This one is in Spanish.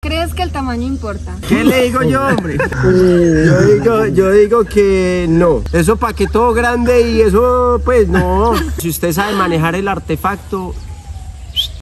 ¿Crees que el tamaño importa? ¿Qué le digo yo, hombre? Yo digo que no. Eso paquetó grande y eso, pues no. Si usted sabe manejar el artefacto,